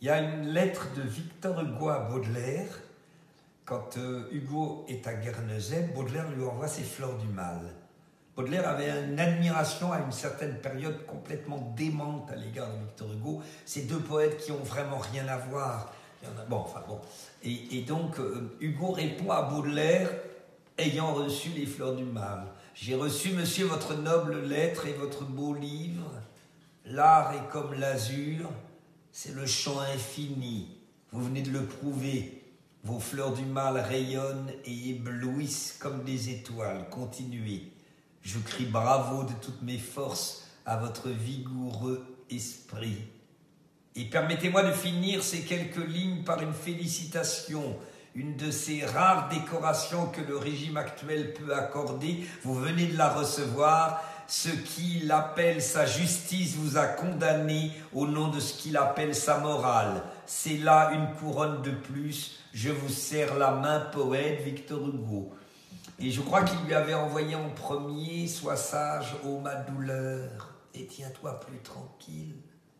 Il y a une lettre de Victor Hugo à Baudelaire. Quand Hugo est à Guernesey, Baudelaire lui envoie ses Fleurs du Mal. Baudelaire avait une admiration à une certaine période complètement démente à l'égard de Victor Hugo. Ces deux poètes qui ont vraiment rien à voir. Il y en a, bon, enfin bon. Et donc, Hugo répond à Baudelaire, ayant reçu les Fleurs du Mal. J'ai reçu, monsieur, votre noble lettre et votre beau livre. L'art est comme l'azur, c'est le champ infini. Vous venez de le prouver. Vos Fleurs du Mal rayonnent et éblouissent comme des étoiles. Continuez. Je crie bravo de toutes mes forces à votre vigoureux esprit. Et permettez-moi de finir ces quelques lignes par une félicitation, une de ces rares décorations que le régime actuel peut accorder. Vous venez de la recevoir. Ce qu'il appelle sa justice vous a condamné au nom de ce qu'il appelle sa morale. C'est là une couronne de plus. Je vous serre la main, poète Victor Hugo. Et je crois qu'il lui avait envoyé en premier « Sois sage, ô ma douleur, et tiens-toi plus tranquille.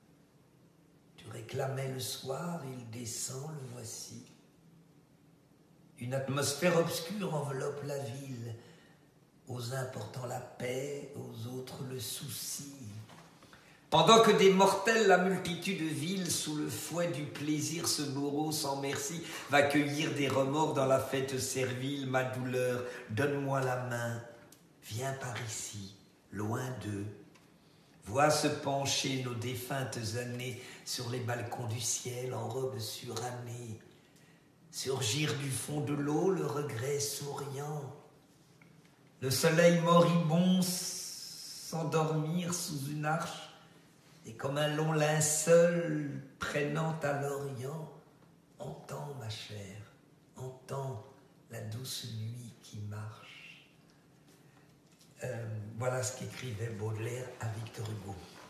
Tu réclamais le soir, il descend, le voici. Une atmosphère obscure enveloppe la ville. Aux uns portant la paix, aux autres le souci. Pendant que des mortels, la multitude vile, sous le fouet du plaisir, ce bourreau sans merci va cueillir des remords dans la fête servile. Ma douleur, donne-moi la main, viens par ici, loin d'eux. Vois se pencher nos défuntes années sur les balcons du ciel en robes surannées. Surgir du fond de l'eau le regret souriant. Le soleil moribond s'endormir sous une arche et comme un long linceul traînant à l'orient, entends ma chère, entends la douce nuit qui marche. Voilà ce qu'écrivait Baudelaire à Victor Hugo.